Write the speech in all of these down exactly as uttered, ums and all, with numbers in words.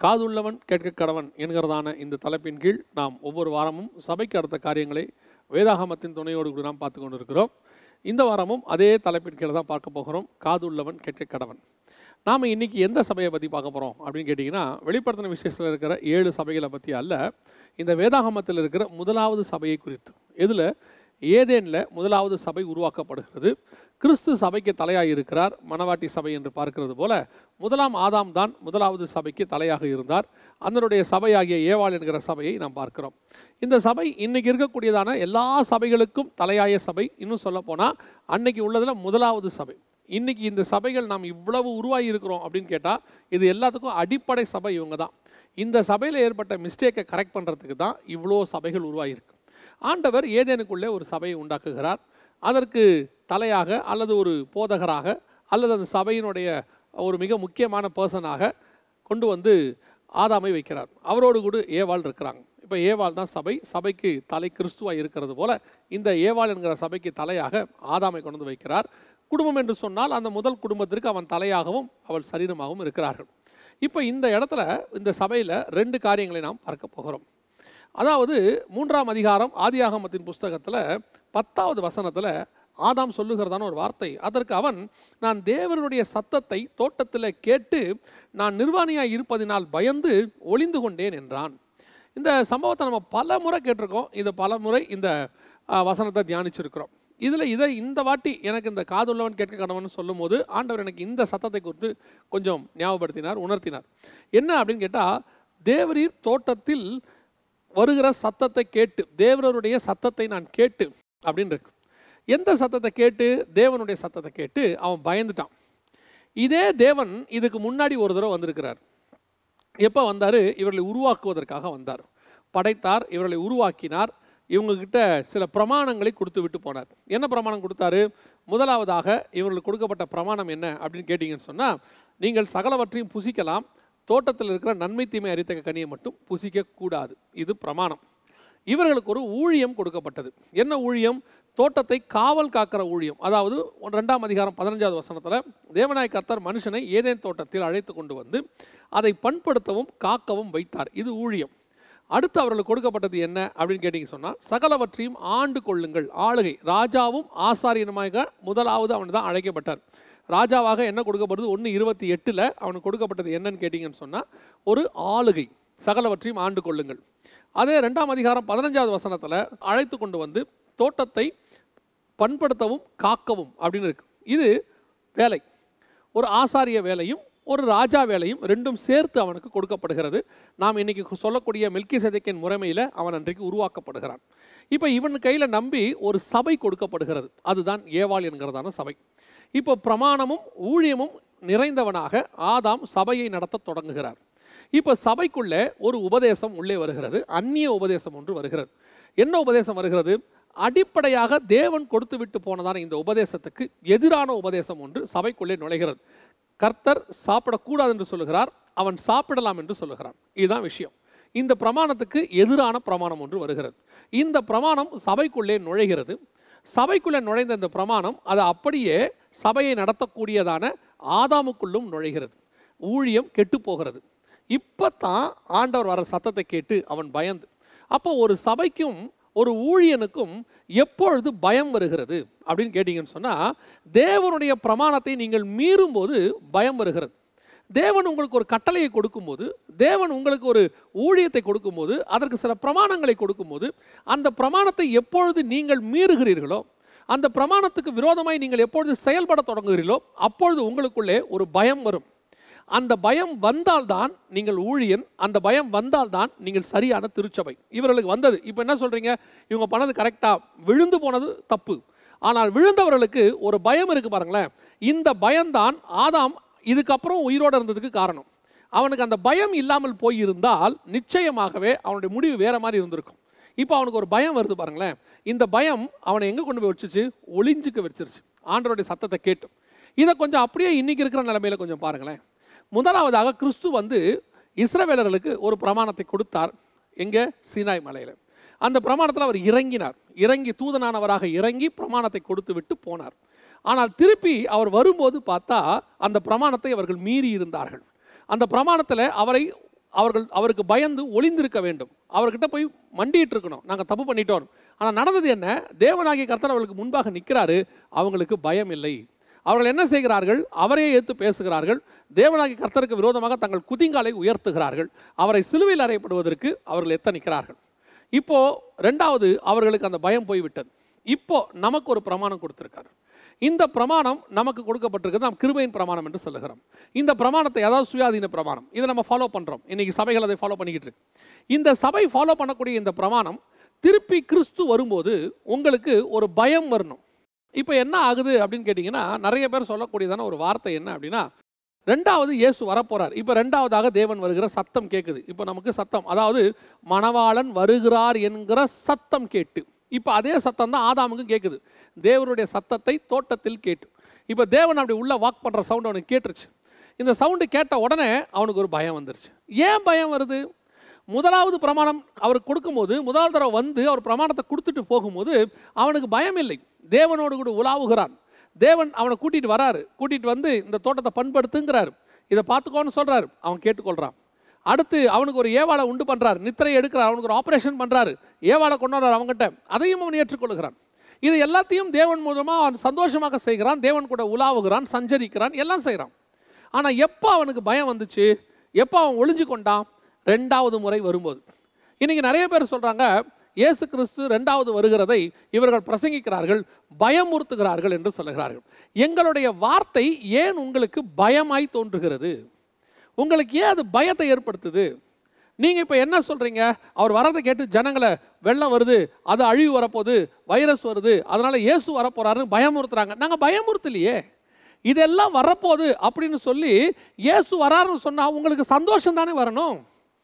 காதுள்ளவன் கேட்க கடவன் என்கிறதான இந்த தலைப்பின் கீழ் நாம் ஒவ்வொரு வாரமும் சபைக்கு அடுத்த காரியங்களை வேதாகமத்தின் துணையோடு கூட நாம் பார்த்து கொண்டிருக்கிறோம். இந்த வாரமும் அதே தலைப்பின் கீழே தான் பார்க்க போகிறோம். காதுள்ளவன் கேட்க கடவன். நாம் இன்றைக்கி எந்த சபையை பற்றி பார்க்க போகிறோம் அப்படின்னு கேட்டிங்கன்னா, வெளிப்படுத்தின விசேஷத்தில் இருக்கிற ஏழு சபைகளை பற்றி அல்ல, இந்த வேதாகமத்தில் இருக்கிற முதலாவது சபையை குறித்து. இதில் ஏதேனில் முதலாவது சபை உருவாக்கப்படுகிறது. கிறிஸ்து சபைக்கு தலையாக இருக்கிறார். மணவாட்டி சபை என்று பார்க்கிறது போல முதலாம் ஆதாம் தான் முதலாவது சபைக்கு தலையாக இருந்தார். அதனுடைய சபையாகிய ஏவாள் என்கிற சபையை நாம் பார்க்கிறோம். இந்த சபை இன்றைக்கி இருக்கக்கூடியதான எல்லா சபைகளுக்கும் தலையாய சபை. இன்னும் சொல்லப்போனால் அன்னைக்கு உள்ளதில் முதலாவது சபை. இன்றைக்கி இந்த சபைகள் நாம் இவ்வளவு உருவாகி இருக்கிறோம் அப்படின்னு கேட்டால் இது எல்லாத்துக்கும் அடிப்படை சபை இவங்க தான். இந்த சபையில் ஏற்பட்ட மிஸ்டேக்கை கரெக்ட் பண்ணுறதுக்கு தான் இவ்வளோ சபைகள் உருவாகியிருக்கு. ஆண்டவர் ஏதேனுக்குள்ளே ஒரு சபையை உண்டாக்குகிறார். அதற்கு தலையாக அல்லது ஒரு போதகராக அல்லது அந்த சபையினுடைய ஒரு மிக முக்கியமான பர்சனாக கொண்டு வந்து ஆதாமை வைக்கிறார். அவரோடு கூட ஏவாள் இருக்கிறாங்க. இப்போ ஏவாள் தான் சபை. சபைக்கு தலை கிறிஸ்துவாக இருக்கிறது போல இந்த ஏவாள் என்கிற சபைக்கு தலையாக ஆதாமை கொண்டு வந்து வைக்கிறார். குடும்பம் என்று சொன்னால் அந்த முதல் குடும்பத்திற்கு அவன் தலையாகவும் அவள் சரீரமாகவும் இருக்கிறார்கள். இப்போ இந்த இடத்துல இந்த சபையில் ரெண்டு காரியங்களை நாம் பார்க்க போகிறோம். அதாவது மூன்றாம் அதிகாரம் ஆதியாகமத்தின் புஸ்தகத்தில் பத்தாவது வசனத்தில் ஆதாம் சொல்லுகிறதான ஒரு வார்த்தை. அதற்கு அவன், நான் தேவனுடைய சத்தத்தை தோட்டத்தில் கேட்டு நான் நிர்வாணியாக இருப்பதினால் பயந்து ஒளிந்து கொண்டேன் என்றான். இந்த சம்பவத்தை நம்ம பல முறை கேட்டிருக்கோம். இது பல முறை இந்த வசனத்தை தியானிச்சிருக்கிறோம். இதில் இதை இந்த வாட்டி எனக்கு இந்த காதுள்ளவன் கேட்க கடவன் சொல்லும் போது ஆண்டவர் எனக்கு இந்த சத்தத்தை குறித்து கொஞ்சம் ஞாபகப்படுத்தினார், உணர்த்தினார். என்ன அப்படின்னு கேட்டால், தேவரீர் தோட்டத்தில் வருகிற சத்தத்தை கேட்டு, தேவருடைய சத்தத்தை நான் கேட்டு அப்படின்னு இருக்கு. எந்த சத்தத்தை கேட்டு? தேவனுடைய சத்தத்தை கேட்டு அவன் பயந்துட்டான். இதே தேவன் இதுக்கு முன்னாடி ஒரு தடவை வந்திருக்கிறார். எப்போ வந்தார்? இவர்களை உருவாக்குவதற்காக வந்தார். படைத்தார், இவர்களை உருவாக்கினார். இவங்கக்கிட்ட சில பிரமாணங்களை கொடுத்து விட்டு போனார். என்ன பிரமாணம் கொடுத்தாரு? முதலாவதாக இவர்களுக்கு கொடுக்கப்பட்ட பிரமாணம் என்ன அப்படின்னு கேட்டிங்கன்னு சொன்னால், நீங்கள் சகலவற்றையும் புசிக்கலாம், தோட்டத்தில் இருக்கிற நன்மை தீமை அறித்த கனியை மட்டும் புசிக்கக்கூடாது. இது பிரமாணம். இவர்களுக்கு ஒரு ஊழியம் கொடுக்கப்பட்டது. என்ன ஊழியம்? தோட்டத்தை காவல் காக்கிற ஊழியம். அதாவது ரெண்டாம் அதிகாரம் பதினஞ்சாவது வசனத்தில் தேவனாய் கர்த்தர் மனுஷனை ஏதேன் தோட்டத்தில் அழைத்து கொண்டு வந்து அதை பண்படுத்தவும் காக்கவும் வைத்தார். இது ஊழியம். அடுத்து அவர்களுக்கு கொடுக்கப்பட்டது என்ன அப்படின்னு கேட்டிங்க சொன்னால், சகலவற்றையும் ஆண்டு கொள்ளுங்கள். ஆளுகை. ராஜாவும் ஆசாரியனுமாக முதலாவது அவன் தான் அழைக்கப்பட்டார். ராஜாவாக என்ன கொடுக்கப்படுது? ஒன்று இருபத்தி எட்டில் அவனுக்கு கொடுக்கப்பட்டது என்னன்னு கேட்டிங்கன்னு சொன்னால், ஒரு ஆளுகை. சகலவற்றையும் ஆண்டு கொள்ளுங்கள். அதே ரெண்டாம் அதிகாரம் பதினஞ்சாவது வசனத்தில் அழைத்து கொண்டு வந்து தோட்டத்தை பண்படுத்தவும் காக்கவும் அப்படின்னு இருக்கு. இது வேலை. ஒரு ஆசாரிய வேலையும் ஒரு ராஜா வேலையும் ரெண்டும் சேர்த்து அவனுக்கு கொடுக்கப்படுகிறது. நாம் இன்றைக்கி சொல்லக்கூடிய மெல்கிசேதேக்கின் முறைமையில் அவன் அன்றைக்கு உருவாக்கப்படுகிறான். இப்போ இவன் கையில் நம்பி ஒரு சபை கொடுக்கப்படுகிறது. அதுதான் ஏவாள் என்கிறதான சபை. இப்போ பிரமாணமும் ஊழியமும் நிறைந்தவனாக ஆதாம் சபையை நடத்த தொடங்குகிறார். இப்போ சபைக்குள்ளே ஒரு உபதேசம் உள்ளே வருகிறது. அந்நிய உபதேசம் ஒன்று வருகிறது. என்ன உபதேசம் வருகிறது? அடிப்படையாக தேவன் கொடுத்து விட்டு போனதான இந்த உபதேசத்துக்கு எதிரான உபதேசம் ஒன்று சபைக்குள்ளே நுழைகிறது. கர்த்தர் சாப்பிடக்கூடாது என்று சொல்லுகிறார், அவன் சாப்பிடலாம் என்று சொல்லுகிறான். இதுதான் விஷயம். இந்த பிரமாணத்துக்கு எதிரான பிரமாணம் ஒன்று வருகிறது. இந்த பிரமாணம் சபைக்குள்ளே நுழைகிறது. சபைக்குள்ளே நுழைந்த இந்த பிரமாணம் அது அப்படியே சபையை நடத்தக்கூடியதான ஆதாமுக்குள்ளும் நுழைகிறது. ஊழியம் கெட்டு போகிறது. இப்போ தான் ஆண்டவர் வர சத்தத்தை கேட்டு அவன் பயந்து. அப்போ ஒரு சபைக்கும் ஒரு ஊழியனுக்கும் எப்பொழுது பயம் வருகிறது அப்படின்னு கேட்டிங்கன்னு சொன்னால், தேவனுடைய பிரமாணத்தை நீங்கள் மீறும்போது பயம் வருகிறது. தேவன் உங்களுக்கு ஒரு கட்டளையை கொடுக்கும்போது, தேவன் உங்களுக்கு ஒரு ஊழியத்தை கொடுக்கும்போது, அதற்கு சில பிரமாணங்களை கொடுக்கும்போது, அந்த பிரமாணத்தை எப்பொழுது நீங்கள் மீறுகிறீர்களோ, அந்த பிரமாணத்துக்கு விரோதமாய் நீங்கள் எப்பொழுது செயல்பட தொடங்குகிறீர்களோ, அப்பொழுது உங்களுக்குள்ளே ஒரு பயம் வரும். அந்த பயம் வந்தால்தான் நீங்கள் ஊழியன். அந்த பயம் வந்தால்தான் நீங்கள் சரியான திருச்சபை. இவர்களுக்கு வந்தது. இப்போ என்ன சொல்கிறீங்க? இவங்க பண்ணது கரெக்டாக, விழுந்து போனது தப்பு. ஆனால் விழுந்தவர்களுக்கு ஒரு பயம் இருக்குது பாருங்களேன். இந்த பயம்தான் ஆதாம் இதுக்கப்புறம் உயிரோடு இருந்ததுக்கு காரணம். அவனுக்கு அந்த பயம் இல்லாமல் போயிருந்தால் நிச்சயமாகவே அவனுடைய முடிவு வேறு மாதிரி இருந்திருக்கும். இப்போ அவனுக்கு ஒரு பயம் வருது பாருங்களேன். இந்த பயம் அவனை எங்கே கொண்டு போய் வச்சிச்சு? ஒளிஞ்சுக்க வச்சிருச்சு, ஆண்டவருடைய சத்தத்தை கேட்டு. இதை கொஞ்சம் அப்படியே இன்றைக்கி இருக்கிற நிலைமையில் கொஞ்சம் பாருங்களேன். முதலாவதாக கிறிஸ்து வந்து இஸ்ரவேலர்களுக்கு ஒரு பிரமாணத்தை கொடுத்தார். எங்கே? சீனாய் மலையில். அந்த பிரமாணத்தில் அவர் இறங்கினார். இறங்கி தூதனானவராக இறங்கி பிரமாணத்தை கொடுத்து விட்டு போனார். ஆனால் திருப்பி அவர் வரும்போது பார்த்தா அந்த பிரமாணத்தை அவர்கள் மீறி இருந்தார்கள். அந்த பிரமாணத்தில் அவரை அவர்கள் அவருக்கு பயந்து ஒளிந்திருக்க வேண்டும். அவர்கிட்ட போய் மண்டிட்டு இருக்கணும், நாங்கள் தப்பு பண்ணிட்டோம். ஆனால் நடந்தது என்ன? தேவனாகிய கர்த்தர் அவர்களுக்கு முன்பாக நிற்கிறாரு. அவங்களுக்கு பயம் இல்லை. அவர்கள் என்ன செய்கிறார்கள்? அவரையே ஏற்று பேசுகிறார்கள். தேவனாகிய கர்த்தருக்கு விரோதமாக தங்கள் குதிங்காலை உயர்த்துகிறார்கள். அவரை சிலுவையில் அறையப்படுவதற்கு அவர்கள் எத்தனிக்கிறார்கள். இப்போ ரெண்டாவது, அவர்களுக்கு அந்த பயம் போய்விட்டது. இப்போ நமக்கு ஒரு பிரமாணம் கொடுத்திருக்காரு. இந்த பிரமாணம் நமக்கு கொடுக்கப்பட்டிருக்கிறது. நாம் கிருபையின் பிரமாணம் என்று சொல்லுகிறோம். இந்த பிரமாணத்தை, அதாவது சுயாதீன பிரமாணம், இதை நம்ம ஃபாலோ பண்ணுறோம். இன்னைக்கு சபைகள் அதை ஃபாலோ பண்ணிக்கிட்டு இருக்கு. இந்த சபை ஃபாலோ பண்ணக்கூடிய இந்த பிரமாணம் திருப்பி கிறிஸ்து வரும்போது உங்களுக்கு ஒரு பயம் வரணும். இப்போ என்ன ஆகுது அப்படின்னு கேட்டிங்கன்னா, நிறைய பேர் சொல்லக்கூடியதான ஒரு வார்த்தை என்ன அப்படின்னா, ரெண்டாவது இயேசு வரப்போறார். இப்போ ரெண்டாவதாக தேவன் வருகிற சத்தம் கேட்குது. இப்போ நமக்கு சத்தம், அதாவது மணவாளன் வருகிறார் என்கிற சத்தம் கேட்டு, இப்போ அதே சத்தம் தான் ஆதாமுக்கும் கேட்குது. தேவனுடைய சத்தத்தை தோட்டத்தில் கேட்டு, இப்போ தேவன் அப்படி உள்ள வாக் பண்ணுற சவுண்ட் அவனுக்கு கேட்டுருச்சு. இந்த சவுண்டு கேட்ட உடனே அவனுக்கு ஒரு பயம் வந்துருச்சு. ஏன் பயம் வருது? முதலாவது பிரமாணம் அவருக்கு கொடுக்கும்போது, முதல் தடவை வந்து அவர் பிரமாணத்தை கொடுத்துட்டு போகும்போது அவனுக்கு பயம் இல்லை. தேவனோடு கூட உலாவுகிறான். தேவன் அவனை கூட்டிகிட்டு வராரு. கூட்டிகிட்டு வந்து இந்த தோட்டத்தை பண்படுத்துங்கிறார். இதை பார்த்துக்கோன்னு சொல்கிறார். அவன் கேட்டுக்கொள்கிறான். அடுத்து அவனுக்கு ஒரு ஏவாளை உண்டு பண்ணுறாரு. நித்திரை எடுக்கிறார். அவனுக்கு ஒரு ஆப்ரேஷன் பண்ணுறாரு. ஏவாளை கொண்டு வர்றார் அவங்ககிட்ட. அதையும் அவன் ஏற்றுக்கொள்கிறான். இது எல்லாத்தையும் தேவன் மூலமாக அவன் சந்தோஷமாக செய்கிறான். தேவன் கூட உலாவுகிறான், சஞ்சரிக்கிறான், எல்லாம் செய்கிறான். ஆனால் எப்போ அவனுக்கு பயம் வந்துச்சு? எப்போ அவன் ஒளிஞ்சு கொண்டான்? ரெண்டாவது முறை வரும்போது. இன்றைக்கி நிறைய பேர் சொல்கிறாங்க, இயேசு கிறிஸ்து ரெண்டாவது வருகிறதை இவர்கள் பிரசங்கிக்கிறார்கள், பயமுறுத்துகிறார்கள் என்று சொல்லுகிறார்கள். எங்களுடைய வார்த்தை ஏன் உங்களுக்கு பயமாய் தோன்றுகிறது? உங்களுக்கு ஏன் அது பயத்தை ஏற்படுத்துது? நீங்கள் இப்போ என்ன சொல்கிறீங்க? அவர் வரதை கேட்டு ஜனங்களை வெள்ளம் வருது, அது அழிவு வரப்போகுது, வைரஸ் வருது, அதனால் இயேசு வரப்போகிறாருன்னு பயமுறுத்துறாங்க. நாங்கள் பயமுறுத்தலையே. இதெல்லாம் வரப்போகுது அப்படின்னு சொல்லி இயேசு வராருன்னு சொன்னால் உங்களுக்கு சந்தோஷம் தானே வரணும்.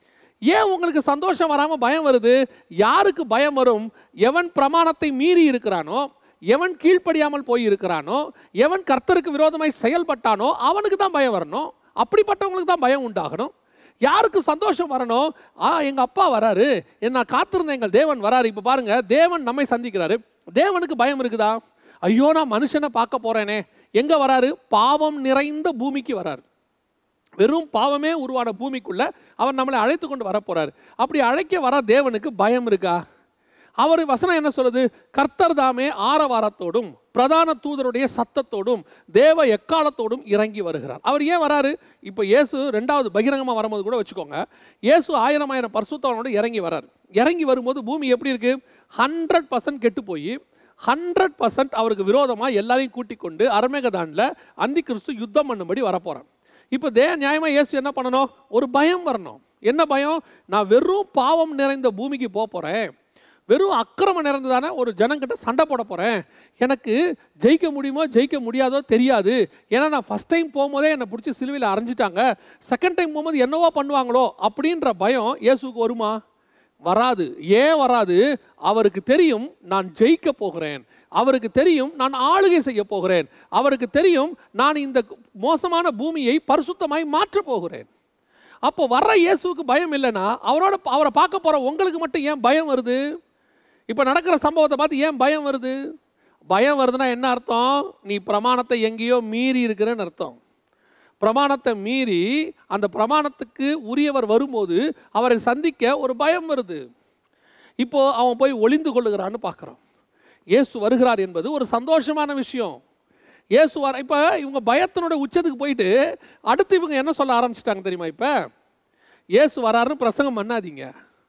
ஏன் உங்களுக்கு சந்தோஷம் வராமல் பயம் வருது? யாருக்கு பயம் வரும்? எவன் பிரமாணத்தை மீறி இருக்கிறானோ, எவன் கீழ்ப்படியாமல் போய் இருக்கிறானோ, எவன் கர்த்தருக்கு விரோதமாய் செயல்பட்டானோ அவனுக்கு தான் பயம் வரணும். அப்படிப்பட்டவங்களுக்கு தான் பயம் உண்டாகணும். யாருக்கு சந்தோஷம் வரணும்? ஆ, எங்கள் அப்பா வராரு, என்ன காத்திருந்த எங்கள் தேவன் வராரு. இப்போ பாருங்க, தேவன் நம்மை சந்திக்கிறாரு. தேவனுக்கு பயம் இருக்குதா? ஐயோ, நான் மனுஷனை பார்க்க போறேனே. எங்கே வராரு? பாவம் நிறைந்த பூமிக்கு வராரு. வெறும் பாவமே உருவான பூமிக்குள்ள அவர் நம்மளை அழைத்து கொண்டு வரப்போறாரு. அப்படி அழைக்க வர தேவனுக்கு பயம் இருக்கா? அவர் வசனம் என்ன சொல்லுது? கர்த்தர் தாமே ஆரவாரத்தோடும் பிரதான தூதருடைய சத்தத்தோடும் தேவ எக்காலத்தோடும் இறங்கி வருகிறார். அவர் ஏன் வராரு? இப்போ இயேசு ரெண்டாவது பகிரங்கமாக வரும்போது கூட வச்சுக்கோங்க, இயேசு ஆயிரம் ஆயிரம் பரிசுத்தவானோட இறங்கி வராரு. இறங்கி வரும்போது பூமி எப்படி இருக்கு? ஹண்ட்ரட் பர்சன்ட் கெட்டு போய் ஹண்ட்ரட் பர்சன்ட் அவருக்கு விரோதமாக எல்லாரையும் கூட்டிக் கொண்டு அர்மேகதானில் அந்தி கிறிஸ்து யுத்தம் பண்ணும்படி வரப்போறான். இப்போ தே நியாயமாக இயேசு என்ன பண்ணணும்? ஒரு பயம் வரணும். என்ன பயம்? நான் வெறும் பாவம் நிறைந்த பூமிக்கு போக போகிறேன், வெறும் அக்கிரமம் நிறைந்ததான ஒரு ஜனங்கிட்ட சண்டை போட போகிறேன். எனக்கு ஜெயிக்க முடியுமோ ஜெயிக்க முடியாதோ தெரியாது. ஏன்னா நான் ஃபஸ்ட் டைம் போகும்போதே என்னை பிடிச்சி சிலுவையில் அரைஞ்சிட்டாங்க, செகண்ட் டைம் போகும்போது என்னவோ பண்ணுவாங்களோ அப்படின்ற பயம் இயேசுக்கு வருமா? வராது. ஏன் வராது? அவருக்கு தெரியும் நான் ஜெயிக்க போகிறேன். அவருக்கு தெரியும் நான் ஆளுகை செய்ய போகிறேன். அவருக்கு தெரியும் நான் இந்த மோசமான பூமியை பரிசுத்தமாய் மாற்ற போகிறேன். அப்போ வர்ற இயேசுக்கு பயம் இல்லைன்னா அவரோட அவரை பார்க்க போகிற உங்களுக்கு மட்டும் ஏன் பயம் வருது? இப்போ நடக்கிற சம்பவத்தை பார்த்து ஏன் பயம் வருது? பயம் வருதுன்னா என்ன அர்த்தம்? நீ பிரமாணத்தை எங்கேயோ மீறி இருக்கிறன்னு அர்த்தம். பிரமாணத்தை மீறி அந்த பிரமாணத்துக்கு உரியவர் வரும்போது அவரை சந்திக்க ஒரு பயம் வருது. இப்போ அவன் போய் ஒளிந்து கொள்ளுகிறான்னு பார்க்குறான். இயேசு வருகிறார் என்பது ஒரு சந்தோஷமான விஷயம். இயேசு வர இப்போ இவங்க பயத்தினோட உச்சத்துக்கு போயிட்டு அடுத்து இவங்க என்ன சொல்ல ஆரம்பிச்சிட்டாங்க தெரியுமா? இப்போ இயேசு வராருன்னு பிரசங்கம் பண்ணாதீங்க.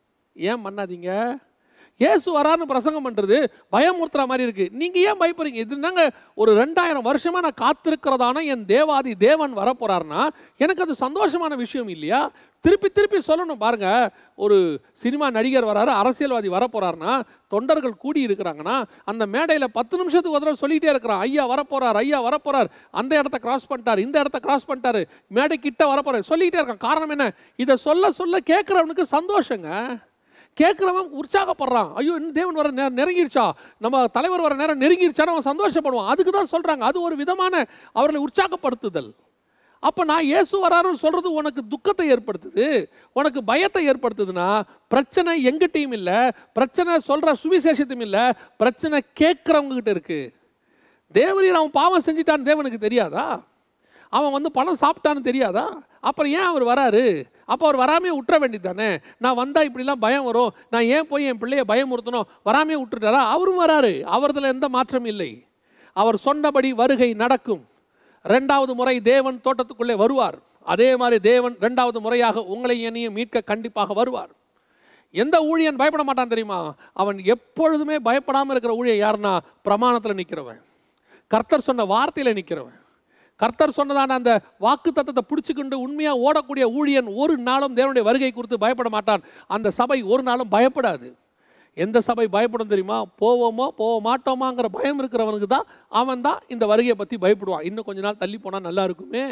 ஏன் பண்ணாதீங்க? இயேசு வராருன்னு பிரசங்கம் பண்ணுறது பயமுறுத்துற மாதிரி இருக்குது. நீங்கள் ஏன் பயப்படுறீங்க? இது நாங்கள் ஒரு ரெண்டாயிரம் வருஷமாக நான் காத்திருக்கிறதான என் தேவாதி தேவன் வரப்போகிறாருன்னா எனக்கு அது சந்தோஷமான விஷயம் இல்லையா? திருப்பி திருப்பி சொல்லணும். பாருங்கள், ஒரு சினிமா நடிகர் வராரு, அரசியல்வாதி வரப்போகிறாருன்னா தொண்டர்கள் கூடி இருக்கிறாங்கன்னா அந்த மேடையில் பத்து நிமிஷத்துக்கு ஒரு தடவை சொல்லிகிட்டே இருக்கிறான், ஐயா வரப்போகிறார், ஐயா வரப்போகிறார், அந்த இடத்த கிராஸ் பண்ணிட்டார், இந்த இடத்த கிராஸ் பண்ணிட்டாரு, மேடை கிட்ட வரப்போகிறார், சொல்லிக்கிட்டே இருக்கான். காரணம் என்ன? இதை சொல்ல சொல்ல கேட்குறவனுக்கு சந்தோஷங்க. கேட்குறவன் உற்சாகப்படுறான். ஐயோ, இன்னும் தேவன் வர நேரம் நெருங்கிருச்சா, நம்ம தலைவர் வர நேரம் நெருங்கிருச்சான்னு அவன் சந்தோஷப்படுவான். அதுக்கு தான் சொல்கிறாங்க. அது ஒரு விதமான அவர்களை உற்சாகப்படுத்துதல். அப்போ நான் இயேசு வராருன்னு சொல்கிறது உனக்கு துக்கத்தை ஏற்படுத்துது, உனக்கு பயத்தை ஏற்படுத்துதுன்னா பிரச்சனை எங்கிட்டையும் இல்லை, பிரச்சனை சொல்கிற சுவிசேஷத்தையும் இல்லை, பிரச்சனை கேட்குறவங்ககிட்ட இருக்குது. தேவரீர் அவன் பாவம் செஞ்சிட்டான்னு தேவனுக்கு தெரியாதா? அவன் வந்து பணம் சாப்பிட்டான்னு தெரியாதா? அப்புறம் ஏன் அவர் வராரு? அப்போ அவர் வராமே விட்டுற வேண்டியது தானே. நான் வந்தால் இப்படிலாம் பயம் வரும், நான் ஏன் போய் என் பிள்ளையை பயமுறுத்தணும், வராமே விட்டுட்டாரா? அவரும் வராரு, அவரதில் எந்த மாற்றம் இல்லை. அவர் சொன்னபடி வருகை நடக்கும். ரெண்டாவது முறை தேவன் தோட்டத்துக்குள்ளே வருவார். அதே மாதிரி தேவன் ரெண்டாவது முறையாக உங்களை என்னையும் மீட்க கண்டிப்பாக வருவார். எந்த ஊழியன் பயப்பட மாட்டான் தெரியுமா? அவன் எப்பொழுதுமே பயப்படாமல் இருக்கிற ஊழியன் யாருன்னா, பிரமாணத்தில் நிற்கிறவன், கர்த்தர் சொன்ன வார்த்தையில் நிற்கிறவன், கர்த்தர் சொன்னதான அந்த வாக்கு தத்தத்தை பிடிச்சிக்கிண்டு உண்மையாக ஓடக்கூடிய ஊழியன் ஒரு நாளும் தேவனுடைய வருகை குறித்து பயப்பட மாட்டான். அந்த சபை ஒரு நாளும் பயப்படாது. எந்த சபை பயப்படும் தெரியுமா? போவோமோ போக மாட்டோமாங்கிற பயம் இருக்கிறவனுக்கு தான் அவன் தான் இந்த வருகையை பற்றி பயப்படுவான். இன்னும் கொஞ்ச நாள் தள்ளி போனால் நல்லா இருக்குமே.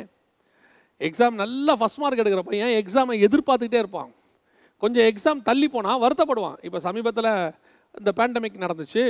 எக்ஸாம் நல்லா ஃபஸ்ட் மார்க் எடுக்கிற பையன் எக்ஸாமை எதிர்பார்த்துக்கிட்டே இருப்பான். கொஞ்சம் எக்ஸாம் தள்ளி போனால் வருத்தப்படுவான். இப்போ சமீபத்தில் இந்த பேண்டமிக் நடந்துச்சு,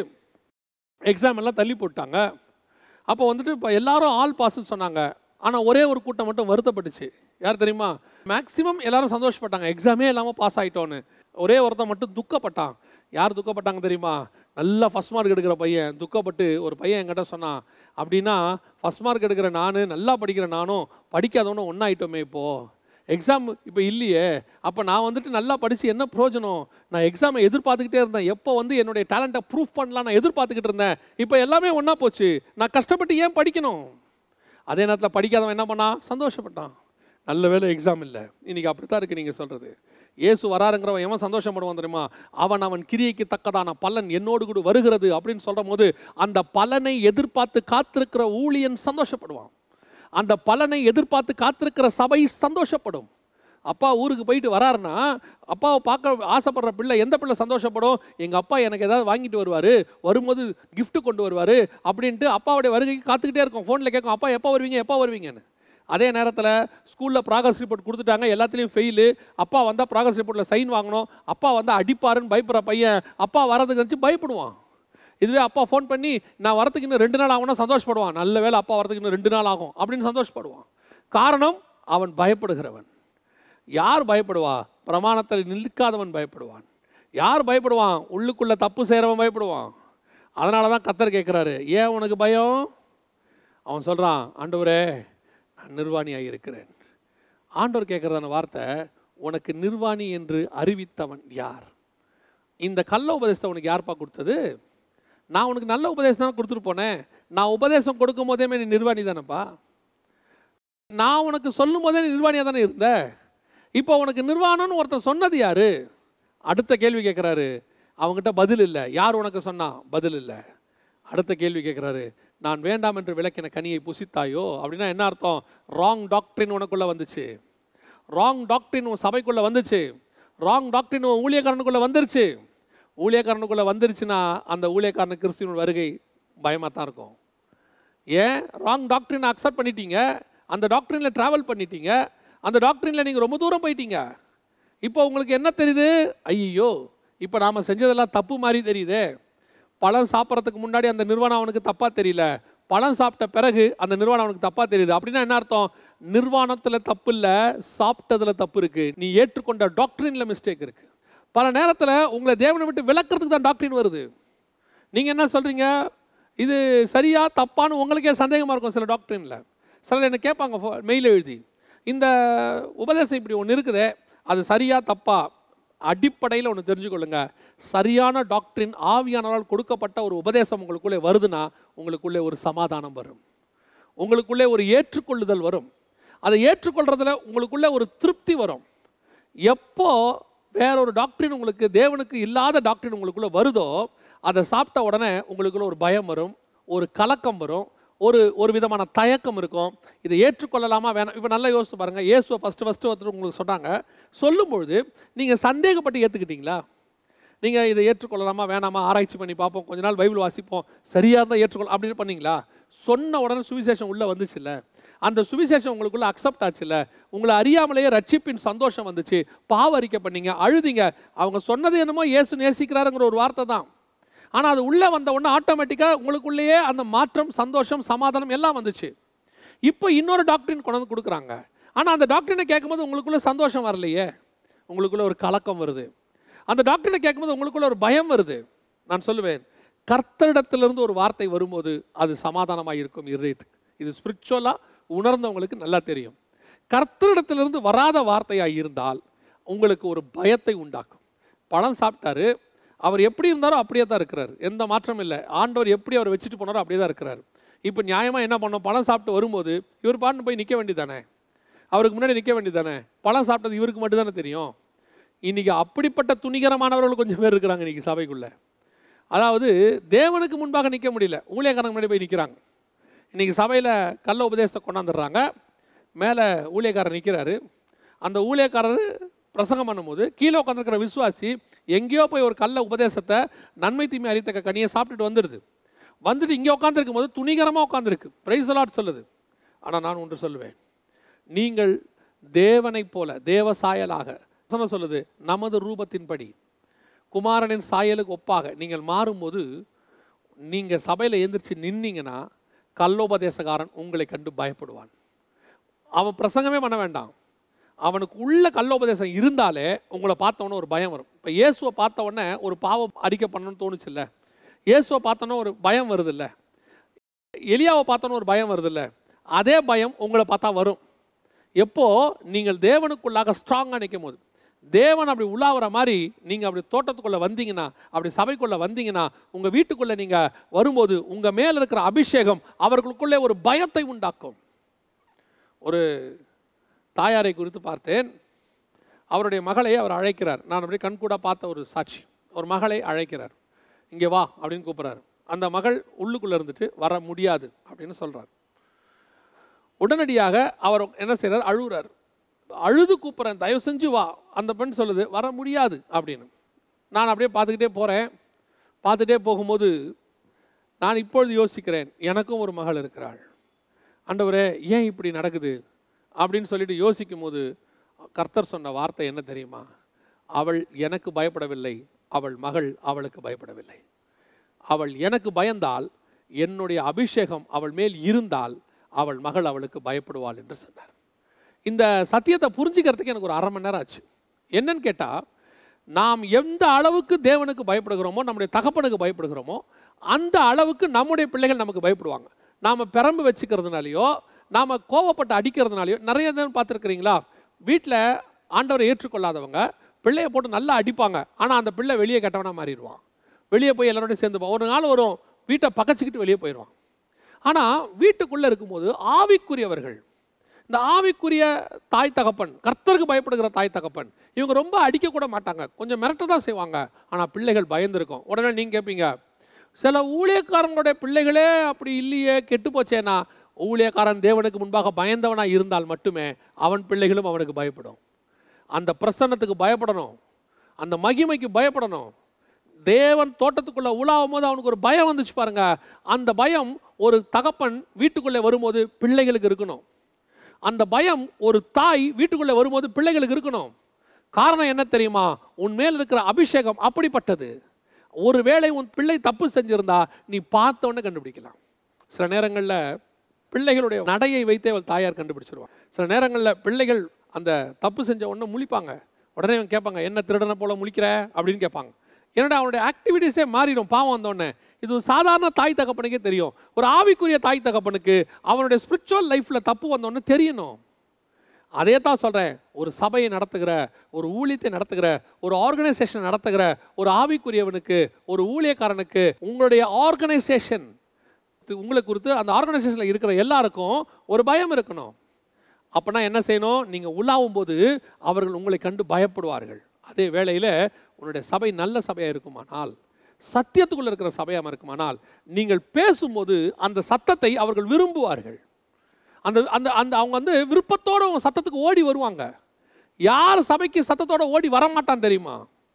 எக்ஸாம் எல்லாம் தள்ளி போட்டாங்க. அப்போ வந்துட்டு இப்போ எல்லாரும் ஆல் பாஸ்ன்னு சொன்னாங்க. ஆனால் ஒரே ஒரு கூட்டம் மட்டும் வருத்தப்பட்டுச்சு. யார் தெரியுமா? மேக்ஸிமம் எல்லாரும் சந்தோஷப்பட்டாங்க, எக்ஸாமே இல்லாமல் பாஸ் ஆகிட்டோன்னு. ஒரே ஒருத்தன் மட்டும் துக்கப்பட்டான். யார் துக்கப்பட்டாங்க தெரியுமா? நல்லா ஃபஸ்ட் மார்க் எடுக்கிற பையன் துக்கப்பட்டு ஒரு பையன் என்கிட்ட சொன்னான், அப்படின்னா ஃபஸ்ட் மார்க் எடுக்கிற நான், நல்லா படிக்கிற நானும் படிக்காதவனும் ஒன்றாயிட்டோமே, இப்போது எக்ஸாம் இப்போ இல்லையே, அப்போ நான் வந்துட்டு நல்லா படித்து என்ன பிரயோஜனம்? நான் எக்ஸாமை எதிர்பார்த்துக்கிட்டே இருந்தேன், எப்போ வந்து என்னுடைய டேலண்ட்டை ப்ரூஃப் பண்ணலாம் நான் எதிர்பார்த்துக்கிட்டு இருந்தேன், இப்போ எல்லாமே ஒன்றா போச்சு, நான் கஷ்டப்பட்டு ஏன் படிக்கணும்? அதே நேரத்தில் படிக்காதவன் என்ன பண்ணான்? சந்தோஷப்பட்டான். நல்ல வேலை எக்ஸாம் இல்லை. இன்றைக்கி அப்படி தான் இருக்குது. நீங்கள் சொல்கிறது இயேசு வராருங்கிறவன் எவன் சந்தோஷப்படுவான் தெரியுமா? அவன் அவன் கிரியைக்கு தக்கதான பலன் என்னோடு கூட வருகிறது அப்படின்னு சொல்கிற போது அந்த பலனை எதிர்பார்த்து காத்திருக்கிற ஊழியன் சந்தோஷப்படுவான். அந்த பலனை எதிர்பார்த்து காத்திருக்கிற சபை சந்தோஷப்படும். அப்பா ஊருக்கு போயிட்டு வராருன்னா அப்பாவை பார்க்க ஆசைப்படுற பிள்ளை எந்த பிள்ளை சந்தோஷப்படும்? எங்கள் அப்பா எனக்கு ஏதாவது வாங்கிட்டு வருவார், வரும்போது கிஃப்ட்டு கொண்டு வருவார் அப்படின்ட்டு அப்பாவுடைய வருகைக்கு காத்துக்கிட்டே இருக்கும். ஃபோனில் கேட்கும், அப்பா எப்போ வருவீங்க எப்போ வருவீங்கன்னு. அதே நேரத்தில் ஸ்கூலில் ப்ராக்ரஸ் ரிப்போர்ட் கொடுத்துட்டாங்க, எல்லாத்துலேயும் ஃபெயிலு, அப்பா வந்தால் ப்ராக்ரஸ் ரிப்போர்ட்டில் சைன் வாங்கணும், அப்பா வந்து அடிப்பாருன்னு பயப்படுற பையன் அப்பா வரதுக்கு வச்சு பயப்படுவான். இதுவே அப்பா ஃபோன் பண்ணி நான் வரத்துக்கு இன்னும் ரெண்டு நாள் ஆகும்னா சந்தோஷப்படுவான். நல்ல வேலை அப்பா வரதுக்கு இன்னும் ரெண்டு நாள் ஆகும் அப்படின்னு சந்தோஷப்படுவான். காரணம், அவன் பயப்படுகிறவன். யார் பயப்படுவா? பிரமாணத்தில் நிற்காதவன் பயப்படுவான். யார் பயப்படுவான்? உள்ளுக்குள்ளே தப்பு செய்கிறவன் பயப்படுவான். அதனால தான் கர்த்தர் கேட்குறாரு, ஏன் உனக்கு பயம்? அவன் சொல்கிறான், ஆண்டவரே நான் நிர்வாணியாக இருக்கிறேன். ஆண்டவர் கேட்குறதான வார்த்தை, உனக்கு நிர்வாணி என்று அறிவித்தவன் யார்? இந்த கள்ள உபதேசத்தை உனக்கு யார்ப்பா கொடுத்தது? நான் உனக்கு நல்ல உபதேசம் தான் கொடுத்துட்டு போனேன். நான் உபதேசம் கொடுக்கும் போதே நீ நிர்வாணி தானேப்பா. நான் உனக்கு சொல்லும் போதே நீ நிர்வாணியாக தானே இருந்த. இப்போ உனக்கு நிர்வாணம்னு ஒருத்தன் சொன்னது யாரு? அடுத்த கேள்வி கேட்குறாரு. அவங்ககிட்ட பதில் இல்லை. யார் உனக்கு சொன்னா? பதில் இல்லை. அடுத்த கேள்வி கேட்குறாரு, நான் வேண்டாம் என்று விளக்கின கனியை புசித்தாயோ? அப்படின்னா என்ன அர்த்தம்? ராங் டாக்ட்ரின் உனக்குள்ளே வந்துச்சு, ராங் டாக்ட்ரின் உன் சபைக்குள்ளே வந்துச்சு, ராங் டாக்ட்ரின் உன் ஊழியக்காரனுக்குள்ளே வந்துருச்சு. ஊழியக்காரனுக்குள்ளே வந்துருச்சுன்னா அந்த ஊழியக்காரனுக்கு கிறிஸ்துவின் வருகை பயமாக தான் இருக்கும். ஏன்? ராங் டாக்ட்ரினை அக்செப்ட் பண்ணிட்டீங்க, அந்த டாக்ட்ரினில் ட்ராவல் பண்ணிட்டீங்க, அந்த டாக்ட்ரினில் நீங்கள் ரொம்ப தூரம் போயிட்டீங்க. இப்போ உங்களுக்கு என்ன தெரியுது? ஐயோ, இப்போ நாம் செஞ்சதெல்லாம் தப்பு மாதிரி தெரியுதே. பழம் சாப்பிட்றதுக்கு முன்னாடி அந்த நிர்வாணம் அவனுக்கு தப்பாக தெரியல, பழம் சாப்பிட்ட பிறகு அந்த நிர்வாணம் அவனுக்கு தப்பாக தெரியுது. அப்படின்னா என்ன அர்த்தம்? நிர்வாணத்தில் தப்பு இல்லை, சாப்பிட்டதில் தப்பு இருக்குது. நீ ஏற்றுக்கொண்ட டாக்ட்ரினில் மிஸ்டேக் இருக்குது. பல நேரத்தில் உங்களை தேவனை விட்டு விளக்கிறதுக்கு தான் டாக்ட்ரின் வருது. நீங்கள் என்ன சொல்கிறீங்க? இது சரியா தப்பான்னு உங்களுக்கே சந்தேகமாக இருக்கும். சில டாக்ட்ரினில் சிலர் என்ன கேட்பாங்க மெயில் எழுதி, இந்த உபதேசம் இப்படி ஒன்று இருக்குதே, அது சரியா தப்பா? அடிப்படையில் ஒன்று தெரிஞ்சுக்கொள்ளுங்க, சரியான டாக்ட்ரின் ஆவியானவரால் கொடுக்கப்பட்ட ஒரு உபதேசம் உங்களுக்குள்ளே வருதுன்னா உங்களுக்குள்ளே ஒரு சமாதானம் வரும், உங்களுக்குள்ளே ஒரு ஏற்றுக்கொள்ளுதல் வரும். அதை ஏற்றுக்கொள்றதுல உங்களுக்குள்ளே ஒரு திருப்தி வரும். எப்போ வேறொரு டாக்ட்ரின் உங்களுக்கு, தேவனுக்கு இல்லாத டாக்ட்ரின் உங்களுக்குள்ளே வருதோ, அதை சாப்பிட்ட உடனே உங்களுக்குள்ள ஒரு பயம் வரும், ஒரு கலக்கம் வரும், ஒரு ஒரு விதமான தயக்கம் இருக்கும். இதை ஏற்றுக்கொள்ளலாமா வேணாம்? இப்போ நல்லா யோசிச்சு பாருங்கள். இயேசுவை ஃபஸ்ட்டு ஃபஸ்ட்டு ஒருத்தர் உங்களுக்கு சொன்னாங்க, சொல்லும்பொழுது நீங்கள் சந்தேகப்பட்டு ஏற்றுக்கிட்டீங்களா? நீங்கள் இதை ஏற்றுக்கொள்ளலாமா வேணாமா ஆராய்ச்சி பண்ணி பார்ப்போம், கொஞ்ச நாள் பைபிள் வாசிப்போம், சரியாக இருந்தால் ஏற்றுக்கொள்ள அப்படின்னு பண்ணீங்களா? சொன்ன உடனே சுவிசேஷம் உள்ளே வந்துச்சுல்ல, அந்த சுவிசேஷம் உங்களுக்குள்ளே அக்செப்ட் ஆச்சுல்ல, உங்களை அறியாமலேயே ரட்சிப்பின் சந்தோஷம் வந்துச்சு, பாவ அறிக்கை பண்ணீங்க, அழுதிங்க. அவங்க சொன்னது என்னமோ இயேசு நேசிக்கிறாருங்கிற ஒரு வார்த்தை தான், ஆனால் அது உள்ளே வந்த உடனே ஆட்டோமேட்டிக்காக உங்களுக்குள்ளேயே அந்த மாற்றம், சந்தோஷம், சமாதானம் எல்லாம் வந்துச்சு. இப்போ இன்னொரு டாக்டரின் கொண்டு வந்து கொடுக்குறாங்க, ஆனால் அந்த டாக்டரினை கேட்கும்போது உங்களுக்குள்ளே சந்தோஷம் வரலையே, உங்களுக்குள்ளே ஒரு கலக்கம் வருது. அந்த டாக்டரினை கேட்கும்போது உங்களுக்குள்ளே ஒரு பயம் வருது. நான் சொல்லுவேன், கர்த்தரிடத்திலிருந்து ஒரு வார்த்தை வரும்போது அது சமாதானமாக இருக்கும் இருதயத்துக்கு. இது ஸ்பிரிச்சுவலாக உணர்ந்தவங்களுக்கு நல்லா தெரியும். கர்த்தரிடத்திலிருந்து வராத வார்த்தையாக இருந்தால் உங்களுக்கு ஒரு பயத்தை உண்டாக்கும். பழம் சாப்பிட்டாரு, அவர் எப்படி இருந்தாரோ அப்படியே தான் இருக்கிறார், எந்த மாற்றமும் இல்லை. ஆண்டவர் எப்படி அவர் வச்சுட்டு போனாரோ அப்படியே தான் இருக்கிறார். இப்போ நியாயமாக என்ன பண்ணோம்? பழம் சாப்பிட்டு வரும்போது இவர் பாட்டு போய் நிற்க வேண்டியதானே, அவருக்கு முன்னாடி நிற்க வேண்டியதானே. பழம் சாப்பிட்டது இவருக்கு மட்டும் தானே தெரியும். இன்றைக்கி அப்படிப்பட்ட துணிகரமானவர்கள் கொஞ்சம் பேர் இருக்கிறாங்க இன்றைக்கி சபைக்குள்ளே. அதாவது தேவனுக்கு முன்பாக நிற்க முடியல, ஊழியக்காரங்க முன்னாடி போய் நிற்கிறாங்க. இன்றைக்கி சபையில் கள்ள உபதேசத்தை கொண்டாந்துடுறாங்க. மேலே ஊழியக்காரர் நிற்கிறாரு. அந்த ஊழியக்காரர் பிரசங்கம் பண்ணும்போது கீழே உட்காந்துருக்கிற விசுவாசி எங்கேயோ போய் ஒரு கள்ள உபதேசத்தை நன்மை தீமை அறித்தக்க கனியை சாப்பிட்டுட்டு வந்துடுது. வந்துட்டு இங்கே உட்காந்துருக்கும் போது துணிகரமாக உட்காந்துருக்கு, பிரைஸ் தி லார்ட் சொல்லுது. ஆனால் நான் ஒன்று சொல்லுவேன், நீங்கள் தேவனைப் போல தேவ சாயலாக வசனம் சொல்லுது, நமது ரூபத்தின்படி குமாரனின் சாயலுக்கு ஒப்பாக நீங்கள் மாறும்போது நீங்கள் சபையில் எழுந்திரிச்சு நின்னீங்கன்னா கல்லோபதேசக்காரன் உங்களை கண்டு பயப்படுவான். அவன் பிரசங்கமே பண்ண வேண்டாம், அவனுக்கு உள்ள கல்லோபதேசம் இருந்தாலே உங்களை பார்த்தவொன்னே ஒரு பயம் வரும். இப்போ இயேசுவை பார்த்தவொடனே ஒரு பாவம் அறிக்கை பண்ணணும்னு தோணுச்சு இல்லை, இயேசுவை பார்த்தோன்னே ஒரு பயம் வருது இல்லை, எலியாவை பார்த்தோன்னே ஒரு பயம் வருது இல்லை, அதே பயம் உங்களை பார்த்தா வரும். எப்போ நீங்கள் தேவனுக்குள்ளாக ஸ்ட்ராங்காக நிற்கும் போது, தேவன் அப்படி உள்ளாகிற மாதிரி நீங்கள் அப்படி தோட்டத்துக்குள்ளே வந்தீங்கன்னா, அப்படி சபைக்குள்ளே வந்தீங்கன்னா, உங்கள் வீட்டுக்குள்ளே நீங்கள் வரும்போது உங்கள் மேலே இருக்கிற அபிஷேகம் அவர்களுக்குள்ளே ஒரு பயத்தை உண்டாக்கும். ஒரு தாயாரை குறித்து பார்த்தேன். அவருடைய மகளை அவர் அழைக்கிறார். நான் அப்படியே கண்கூட பார்த்த ஒரு சாட்சி. ஒரு மகளை அழைக்கிறார், இங்கே வா அப்படின்னு கூப்பிட்றாரு. அந்த மகள் உள்ளுக்குள்ளே இருந்துட்டு வர முடியாது அப்படின்னு சொல்கிறார். உடனடியாக அவர் என்ன செய்கிறார்? அழுகிறார். அழுது கூப்பிட்றேன், தயவு செஞ்சு வா. அந்த பெண் சொல்லுது வர முடியாது அப்படின்னு. நான் அப்படியே பார்த்துக்கிட்டே போகிறேன். பார்த்துட்டே போகும்போது நான் இப்பொழுது யோசிக்கிறேன், எனக்கும் ஒரு மகள் இருக்கிறாள். ஆண்டவரே ஏன் இப்படி நடக்குது அப்படின்னு சொல்லிட்டு யோசிக்கும் போது கர்த்தர் சொன்ன வார்த்தை என்ன தெரியுமா? அவள் எனக்கு பயப்படவில்லை, அவள் மகள் அவளுக்கு பயப்படவில்லை. அவள் எனக்கு பயந்தால், என்னுடைய அபிஷேகம் அவள் மேல் இருந்தால் அவள் மகள் அவளுக்கு பயப்படுவாள் என்று சொன்னார். இந்த சத்தியத்தை புரிஞ்சுக்கிறதுக்கு எனக்கு ஒரு அரை மணி நேரம் ஆச்சு. என்னன்னு கேட்டால், நாம் எந்த அளவுக்கு தேவனுக்கு பயப்படுகிறோமோ, நம்முடைய தகப்பனுக்கு பயப்படுகிறோமோ, அந்த அளவுக்கு நம்முடைய பிள்ளைகள் நமக்கு பயப்படுவாங்க. நாம் பெரம்பு வச்சுக்கிறதுனாலையோ, நாம் கோவப்பட்டு அடிக்கிறதுனாலையோ, நிறைய நேரம் பார்த்துருக்குறீங்களா, வீட்டில் ஆண்டவரை ஏற்றுக்கொள்ளாதவங்க பிள்ளையை போட்டு நல்லா அடிப்பாங்க, ஆனால் அந்த பிள்ளை வெளியே கெட்டவனாக மாறிடுவான், வெளியே போய் எல்லாரோடையும் சேர்ந்துப்பான். ஒரு நாள் வரும் வீட்டை பக்கச்சிக்கிட்டு வெளியே போயிடுவான். ஆனால் வீட்டுக்குள்ளே இருக்கும்போது ஆவிக்குரியவர்கள், இந்த ஆவிக்குரிய தாய் தகப்பன், கர்த்தருக்கு பயப்படுகிற தாய் தகப்பன், இவங்க ரொம்ப அடிக்கக்கூட மாட்டாங்க, கொஞ்சம் மிரட்ட தான் செய்வாங்க. ஆனால் பிள்ளைகள் பயந்துருக்கும். உடனே நீங்கள் கேட்பீங்க, சில ஊழியக்காரங்களுடைய பிள்ளைகளே அப்படி இல்லையே, கெட்டு போச்சேன்னா, ஊழியக்காரன் தேவனுக்கு முன்பாக பயந்தவனாக இருந்தால் மட்டுமே அவன் பிள்ளைகளும் அவனுக்கு பயப்படும். அந்த பிரசன்னத்துக்கு பயப்படணும், அந்த மகிமைக்கு பயப்படணும். தேவன் தோட்டத்துக்குள்ளே உலாவும் போது அவனுக்கு ஒரு பயம் வந்துச்சு பாருங்க. அந்த பயம் ஒரு தகப்பன் வீட்டுக்குள்ளே வரும்போது பிள்ளைகளுக்கு இருக்கணும். அந்த பயம் ஒரு தாய் வீட்டுக்குள்ளே வரும்போது பிள்ளைகளுக்கு இருக்கணும். காரணம் என்ன தெரியுமா? உன் மேல் இருக்கிற அபிஷேகம் அப்படிப்பட்டது. ஒருவேளை உன் பிள்ளை தப்பு செஞ்சிருந்தா நீ பார்த்தோன்னே கண்டுபிடிக்கலாம். சில நேரங்களில் பிள்ளைகளுடைய நடையை வைத்தே அவள் தாயார் கண்டுபிடிச்சிருவான். சில நேரங்களில் பிள்ளைகள் அந்த தப்பு செஞ்ச உடனே முழிப்பாங்க. உடனே அவன் கேட்பாங்க, என்ன திருடனை போல முழிக்கிற அப்படின்னு கேட்பாங்க. என்னடா அவனுடைய ஆக்டிவிட்டீஸே மாறிடும் பாவம் வந்தோடனே. இது ஒரு சாதாரண தாய் தகப்பனுக்கே தெரியும். ஒரு ஆவிக்குரிய தாய் தகப்பனுக்கு அவனுடைய ஸ்பிரிச்சுவல் லைஃப்பில் தப்பு வந்தோடனே தெரியணும். அதே தான் சொல்கிறேன், ஒரு சபையை நடத்துகிற, ஒரு ஊழியத்தை நடத்துகிற, ஒரு ஆர்கனைசேஷன் நடத்துகிற ஒரு ஆவிக்குரியவனுக்கு, ஒரு ஊழியக்காரனுக்கு உங்களுடைய ஆர்கனைசேஷன் உங்களை குறித்து, அந்த ஆர்கனைசேஷனில் இருக்கிற எல்லாருக்கும் ஒரு பயம் இருக்கணும். அப்போனா என்ன செய்யணும்? நீங்கள் உள்ளாவும் போது அவர்கள் உங்களை கண்டு பயப்படுவார்கள். அதே வேளையில் உன்னுடைய சபை நல்ல சபையாக இருக்குமானால், சத்தியத்துக்குள்ளே இருக்கிற சபையாக இருக்குமானால், நீங்கள் பேசும்போது அந்த சத்தத்தை அவர்கள் விரும்புவார்கள். அந்த அந்த அந்த அவங்க வந்து விருப்பத்தோடு அவங்க சத்தத்துக்கு ஓடி வருவாங்க. யார் சபைக்கு சத்தத்தோடு ஓடி வரமாட்டான் தெரியுமா?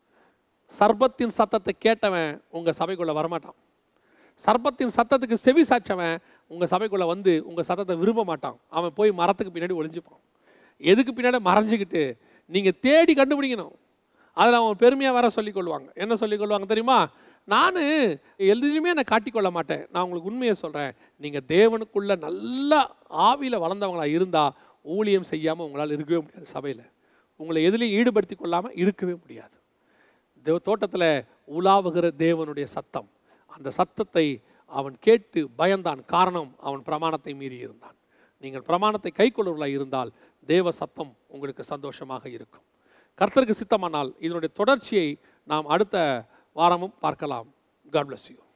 சர்பத்தின் சத்தத்தை கேட்டவன் உங்கள் சபைக்குள்ளே வரமாட்டான். சர்பத்தின் சத்தத்துக்கு செவி சாய்ச்சவன் உங்கள் சபைக்குள்ளே வந்து உங்கள் சத்தத்தை விரும்ப மாட்டான். அவன் போய் மரத்துக்கு பின்னாடி ஒளிஞ்சுப்பான். எதுக்கு பின்னாடி மறைஞ்சிக்கிட்டு நீங்கள் தேடி கண்டுபிடிக்கணும். அதில் அவன் பெருமையாக வேற சொல்லிக்கொள்வாங்க. என்ன சொல்லிக்கொள்வாங்க தெரியுமா? நான் எதுலையுமே நான் காட்டிக்கொள்ள மாட்டேன். நான் உங்களுக்கு உண்மையை சொல்கிறேன், நீங்கள் தேவனுக்குள்ளே நல்ல ஆவியில் வளர்ந்தவங்களாக இருந்தால் ஊழியம் செய்யாமல் உங்களால் இருக்கவே முடியாது. சபையில் உங்களை எதுலையும் ஈடுபடுத்தி கொள்ளாமல் இருக்கவே முடியாது. தேவ தோட்டத்தில் உலாவுகிற தேவனுடைய சத்தம், அந்த சத்தத்தை அவன் கேட்டு பயந்தான். காரணம், அவன் பிரமாணத்தை மீறி இருந்தான். நீங்கள் பிரமாணத்தை கை கொள்ளுவர்களாக இருந்தால் தேவ சத்தம் உங்களுக்கு சந்தோஷமாக இருக்கும். கர்த்தருக்கு சித்தமானால் இதனுடைய தொடர்ச்சியை நாம் அடுத்த வாரமும் பார்க்கலாம். God bless you.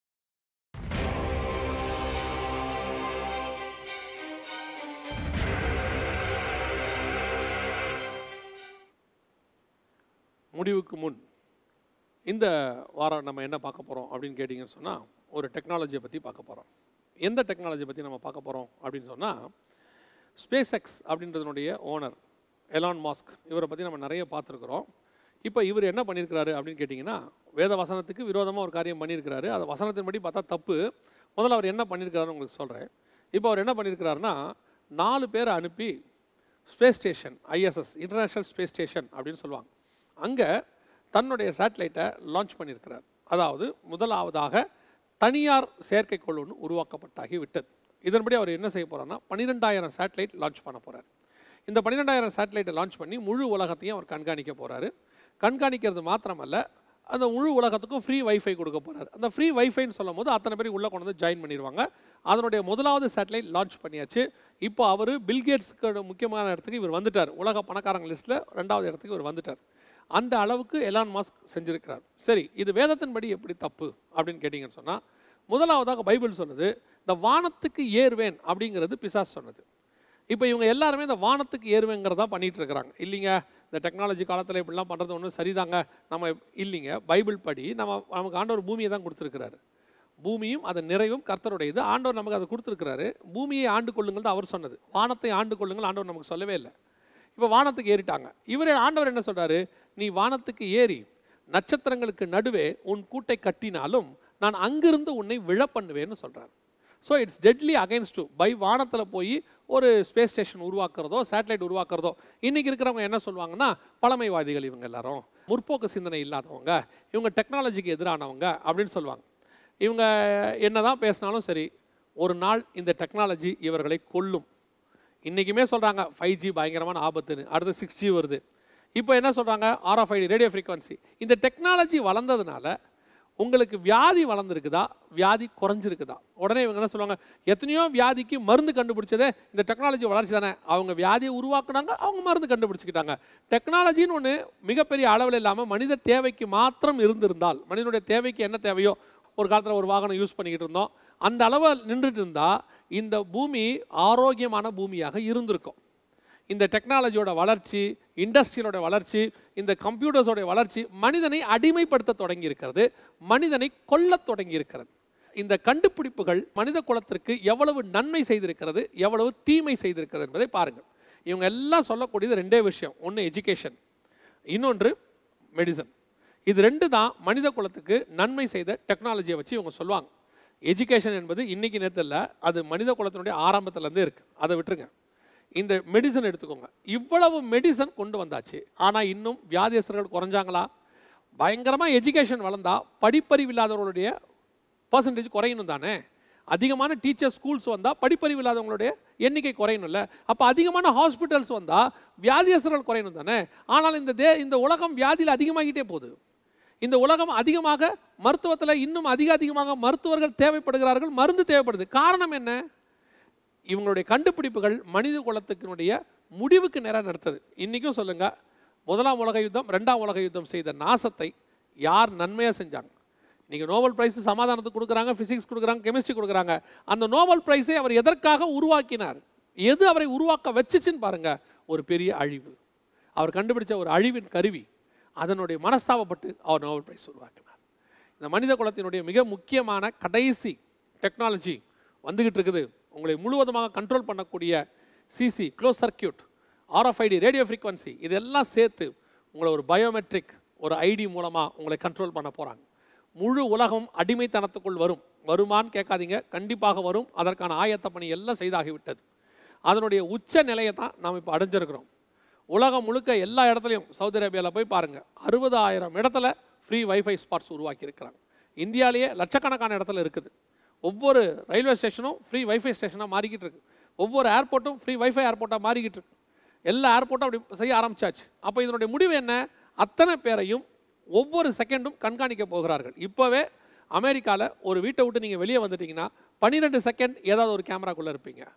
முடிவுக்கு முன் இந்த வாரம் நம்ம என்ன பார்க்க போகிறோம் அப்படின்னு கேட்டிங்கன்னு சொன்னால், ஒரு டெக்னாலஜியை பற்றி பார்க்க போகிறோம். எந்த டெக்னாலஜியை பற்றி நம்ம பார்க்க போகிறோம் அப்படின்னு சொன்னால், ஸ்பேஸ் எக்ஸ் அப்படின்றதுனுடைய ஓனர் எலான் மாஸ்க், இவரை பற்றி நம்ம நிறைய பார்த்துருக்குறோம். இப்போ இவர் என்ன பண்ணியிருக்கிறாரு அப்படின்னு கேட்டிங்கன்னா, வேத வசனத்துக்கு விரோதமாக ஒரு காரியம் பண்ணியிருக்கிறாரு. அதை வசனத்தின்படி பார்த்தா தப்பு. முதல்ல அவர் என்ன பண்ணியிருக்கிறாருன்னு உங்களுக்கு சொல்கிறேன். இப்போ அவர் என்ன பண்ணியிருக்கிறாருன்னா, நாலு பேரை அனுப்பி space station, ISS international space station அப்படின்னு சொல்லுவாங்க, அங்கே தன்னுடைய சேட்டலைட்டை லான்ச் பண்ணியிருக்கிறார். அதாவது முதலாவதாக தனியார் செயற்கைக்கோள் ஒன்று உருவாக்கப்பட்டாகி விட்டது. இதன்படி அவர் என்ன செய்ய போகிறார்னா, பன்னிரெண்டாயிரம் சேட்டலைட் லான்ச் பண்ண போகிறார். இந்த பன்னிரெண்டாயிரம் சேட்டலைட்டை லான்ச் பண்ணி முழு உலகத்தையும் அவர் கண்காணிக்க போகிறாரு. கண்காணிக்கிறது மாத்திரமல்ல, அந்த முழு உலகத்துக்கும் ஃப்ரீ வைஃபை கொடுக்க போகிறார். அந்த ஃப்ரீ வைஃபைன்னு சொல்லும் போது அத்தனை பேர் உள்ளே கொண்டு வந்து ஜாயின் பண்ணிடுவாங்க. அதனுடைய முதலாவது சேட்டலைட் லான்ச் பண்ணியாச்சு. இப்போ அவர் பில்கேட்ஸுக்கு முக்கியமான இடத்துக்கு இவர் வந்துட்டார். உலக பணக்காரங்க லிஸ்ட்டில் ரெண்டாவது இடத்துக்கு இவர் வந்துட்டார். அந்த அளவுக்கு எலான் மாஸ்க் செஞ்சுருக்கிறார். சரி, இது வேதத்தின்படி எப்படி தப்பு அப்படின்னு கேட்டிங்கன்னு சொன்னால், முதலாவதாக பைபிள் சொன்னது இந்த வானத்துக்கு ஏறுவேன் அப்படிங்கிறது பிசாசு சொன்னது. இப்போ இவங்க எல்லாருமே இந்த வானத்துக்கு ஏறுவேங்கிறதா பண்ணிகிட்டு இருக்கிறாங்க. இல்லைங்க, இந்த டெக்னாலஜி காலத்தில் இப்படிலாம் பண்ணுறது ஒன்றும் சரிதாங்க நம்ம இல்லைங்க. பைபிள் படி நம்ம நமக்கு ஆண்டவர் பூமியை தான் கொடுத்துருக்கிறாரு. பூமியும் அதன் நிறைவும் கர்த்தருடையது. ஆண்டவர் நமக்கு அதை கொடுத்துருக்கிறாரு. பூமியை ஆண்டு கொள்ளுங்கள் தான் அவர் சொன்னது. வானத்தை ஆண்டு கொள்ளுங்கள் ஆண்டவர் நமக்கு சொல்லவே இல்லை. இப்போ வானத்துக்கு ஏறிட்டாங்க. இவரே ஆண்டவர் என்ன சொல்கிறாரு, நீ வானத்துக்கு ஏறி நட்சத்திரங்களுக்கு நடுவே உன் கூட்டை கட்டினாலும் நான் அங்கிருந்து உன்னை விழ பண்ணுவேன்னு சொல்கிறார். So it's deadly against to by வானத்தில் போய் ஒரு ஸ்பேஸ் ஸ்டேஷன் உருவாக்குறதோ சேட்டலைட் உருவாக்குறதோ. இன்றைக்கி இருக்கிறவங்க என்ன சொல்லுவாங்கன்னா, பழமைவாதிகள் இவங்க எல்லாரும், முற்போக்கு சிந்தனை இல்லாதவங்க, இவங்க டெக்னாலஜிக்கு எதிரானவங்க அப்படின்னு சொல்லுவாங்க. இவங்க என்ன தான் பேசினாலும் சரி, ஒரு நாள் இந்த டெக்னாலஜி இவர்களை கொல்லும். இன்றைக்குமே சொல்கிறாங்க ஃபைவ் ஜி பயங்கரமான ஆபத்துன்னு, அடுத்து சிக்ஸ் ஜி வருது. இப்போ என்ன சொல்கிறாங்க, ஆர்எஃப்ஐடி ரேடியோ ஃப்ரீக்வன்சி. இந்த டெக்னாலஜி வளர்ந்ததுனால உங்களுக்கு வியாதி வளர்ந்துருக்குதா, வியாதி குறைஞ்சிருக்குதா? உடனே இவங்க என்ன சொல்லுவாங்க, எத்தனையோ வியாதிக்கு மருந்து கண்டுபிடிச்சதே இந்த டெக்னாலஜி வளர்ச்சி தானே. அவங்க வியாதியை உருவாக்குனாங்க, அவங்க மருந்து கண்டுபிடிச்சிக்கிட்டாங்க. டெக்னாலஜின்னு ஒன்று மிகப்பெரிய அளவில் இல்லாமல் மனித தேவைக்கு மாத்திரம் இருந்திருந்தால், மனிதனுடைய தேவைக்கு என்ன தேவையோ, ஒரு காலத்தில் ஒரு வாகனம் யூஸ் பண்ணிக்கிட்டு இருந்தோம், அந்த அளவு நின்றுட்டு இருந்தால் இந்த பூமி ஆரோக்கியமான பூமியாக இருந்திருக்கும். இந்த டெக்னாலஜியோட வளர்ச்சி, இண்டஸ்ட்ரியோட வளர்ச்சி, இந்த கம்ப்யூட்டர்ஸோட வளர்ச்சி மனிதனை அடிமைப்படுத்த தொடங்கி இருக்கிறது, மனிதனை கொல்ல தொடங்கி இருக்கிறது. இந்த கண்டுபிடிப்புகள் மனித குலத்திற்கு எவ்வளவு நன்மை செய்திருக்கிறது, எவ்வளவு தீமை செய்திருக்கிறது என்பதை பாருங்கள். இவங்க எல்லாம் சொல்லக்கூடியது ரெண்டே விஷயம். ஒன்று எஜுகேஷன், இன்னொன்று மெடிசன். இது ரெண்டு தான் மனித குலத்துக்கு நன்மை செய்த டெக்னாலஜியை வச்சு இவங்க சொல்லுவாங்க. எஜுகேஷன் என்பது இன்றைக்கி நேரத்தில் இல்லை, அது மனித குலத்தினுடைய ஆரம்பத்துலேருந்தே இருக்குது. அதை விட்டுருங்க. இந்த மெடிசன் எடுத்துக்கோங்க. இவ்வளவு மெடிசன் கொண்டு வந்தாச்சு, ஆனால் இன்னும் வியாதியஸ்தர்கள் குறைஞ்சாங்களா? பயங்கரமாக எஜுகேஷன் வளர்ந்தா படிப்பறிவு இல்லாதவர்களுடைய பர்சன்டேஜ் குறையணும் தானே. அதிகமான டீச்சர் ஸ்கூல்ஸ் வந்தால் படிப்பறிவு இல்லாதவங்களுடைய எண்ணிக்கை குறையணும்ல. அப்போ அதிகமான ஹாஸ்பிட்டல்ஸ் வந்தால் வியாதியஸ்தர்கள் குறையணும் தானே. ஆனால் இந்த தே இந்த உலகம் வியாதியில் அதிகமாகிட்டே போகுது. இந்த உலகம் அதிகமாக மருத்துவத்தில் இன்னும் அதிக அதிகமாக மருத்துவர்கள் தேவைப்படுகிறார்கள், மருந்து தேவைப்படுது. காரணம் என்ன? இவங்களுடைய கண்டுபிடிப்புகள் மனித குலத்துக்கினுடைய முடிவுக்கு நேராக நடத்துது. இன்றைக்கும் சொல்லுங்கள், முதலாம் உலக யுத்தம் ரெண்டாம் உலக யுத்தம் செய்த நாசத்தை யார் நன்மையாக செஞ்சாங்க? நீங்கள் நோபல் ப்ரைஸ் சமாதானத்துக்கு கொடுக்குறாங்க, ஃபிசிக்ஸ் கொடுக்குறாங்க, கெமிஸ்ட்ரி கொடுக்குறாங்க. அந்த நோபல் ப்ரைஸை அவர் எதற்காக உருவாக்கினார்? எது அவரை உருவாக்க வச்சுச்சுன்னு பாருங்கள். ஒரு பெரிய அழிவு. அவர் கண்டுபிடிச்ச ஒரு அழிவின் கருவி, அதனுடைய மனஸ்தாபப்பட்டு அவர் நோபல் ப்ரைஸ் உருவாக்கினார். இந்த மனித குலத்தினுடைய மிக முக்கியமான கடைசி டெக்னாலஜி வந்துக்கிட்டு இருக்குது. உங்களை முழுவதுமாக கண்ட்ரோல் பண்ணக்கூடிய CC, close circuit, RFID radio frequency, இதெல்லாம் சேர்த்து உங்களை ஒரு பயோமெட்ரிக் ஒரு ஐடி மூலமாக உங்களை கண்ட்ரோல் பண்ண போகிறாங்க. முழு உலகம் அடிமைத்தனத்துக்குள் வரும். வருமானு கேட்காதீங்க, கண்டிப்பாக வரும். அதற்கான ஆயத்த பணி எல்லாம் செய்தாகிவிட்டது. அதனுடைய உச்ச நிலையை தான் நாம் இப்போ அடைஞ்சிருக்கிறோம். உலகம் முழுக்க எல்லா இடத்துலையும், சவுதி அரேபியாவில் போய் பாருங்கள், அறுபதாயிரம் இடத்துல ஃப்ரீ வைஃபை ஸ்பாட்ஸ் உருவாக்கி இருக்கிறாங்க. இந்தியாவிலேயே லட்சக்கணக்கான இடத்துல இருக்குது. ஒவ்வொரு ரயில்வே ஸ்டேஷனும் ஃப்ரீ வைஃபை ஸ்டேஷனாக மாறிக்கிட்டு இருக்கு. ஒவ்வொரு ஏர்போர்ட்டும் ஃப்ரீ வைஃபை ஏர்போர்ட்டாக மாறிக்கிட்டு இருக்கு. எல்லா ஏர்போர்ட்டும் அப்படி செய்ய ஆரம்பிச்சாச்சு. அப்போ இதனுடைய முடிவு என்ன? அத்தனை பேரையும் ஒவ்வொரு செகண்டும் கண்காணிக்க போகிறார்கள். இப்போவே அமெரிக்காவில் ஒரு வீட்டை விட்டு நீங்கள் வெளியே வந்துட்டீங்கன்னா பன்னிரெண்டு செகண்ட் ஏதாவது ஒரு கேமராக்குள்ளே இருப்பீங்க.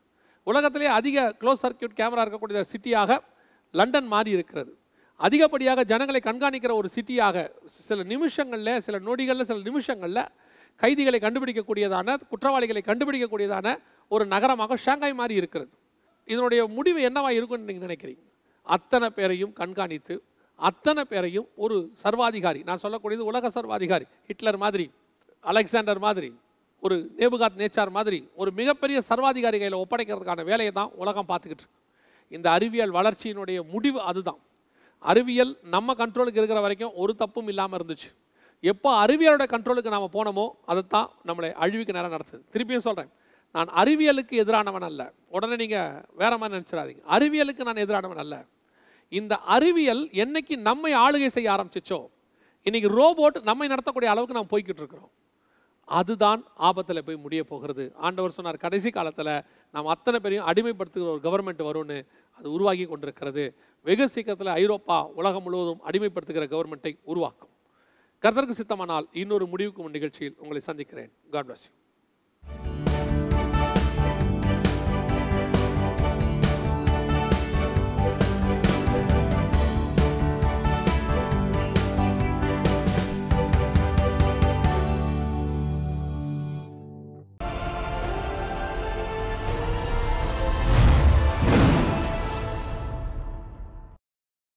உலகத்திலே அதிக க்ளோஸ் சர்க்கியூட் கேமரா இருக்கக்கூடிய சிட்டியாக லண்டன் மாறி இருக்கிறது. அதிகப்படியாக ஜனங்களை கண்காணிக்கிற ஒரு சிட்டியாக சில நிமிஷங்களில் சில நொடிகளில் சில நிமிஷங்களில் கைதிகளை கண்டுபிடிக்கக்கூடியதான குற்றவாளிகளை கண்டுபிடிக்கக்கூடியதான ஒரு நகரமாக ஷாங்காய் மாறி இருக்கிறது. இதனுடைய முடிவு என்னவா இருக்கும்னு நீங்கள் நினைக்கிறீங்க? அத்தனை பேரையும் கண்காணித்து அத்தனை பேரையும் ஒரு சர்வாதிகாரி, நான் சொல்லக்கூடியது உலக சர்வாதிகாரி, ஹிட்லர் மாதிரி, அலெக்சாண்டர் மாதிரி, ஒரு நேபுகாத் நேச்சார் மாதிரி ஒரு மிகப்பெரிய சர்வாதிகாரி கையில் ஒப்படைக்கிறதுக்கான வேலையை தான் உலகம் பார்த்துக்கிட்டு இருக்கு. இந்த அறிவியல் வளர்ச்சியினுடைய முடிவு அதுதான். அறிவியல் நம்ம கண்ட்ரோலுக்கு இருக்கிற வரைக்கும் ஒரு தப்பும் இல்லாமல் இருந்துச்சு. எப்போ அறிவியலோட கண்ட்ரோலுக்கு நாம் போனோமோ அதைத்தான் நம்மளை அழிவுக்கு நேரம் நடத்துது. திருப்பியும் சொல்கிறேன், நான் அறிவியலுக்கு எதிரானவன் அல்ல. உடனே நீங்கள் வேற மாதிரி நினச்சிடாதீங்க. அறிவியலுக்கு நான் எதிரானவன் அல்ல. இந்த அறிவியல் என்னைக்கு நம்மை ஆளுகை செய்ய ஆரம்பிச்சிச்சோ, இன்னைக்கு ரோபோட் நம்மை நடத்தக்கூடிய அளவுக்கு நாம் போய்கிட்டு இருக்கிறோம். அதுதான் ஆபத்தில் போய் முடிய போகிறது. ஆண்டவர் சொன்னார், கடைசி காலத்தில் நாம் அத்தனை பேரையும் அடிமைப்படுத்துகிற ஒரு கவர்மெண்ட் வரும்னு. அது உருவாகி கொண்டிருக்கிறது. வெகு சீக்கிரத்தில் ஐரோப்பா உலகம் முழுவதும் அடிமைப்படுத்துகிற கவர்மெண்ட்டை உருவாக்கும். கர்த்தருக்கு சித்தமானால் இன்னொரு முடிவுக்கும் நிகழ்ச்சியில் உங்களை சந்திக்கிறேன். God bless you.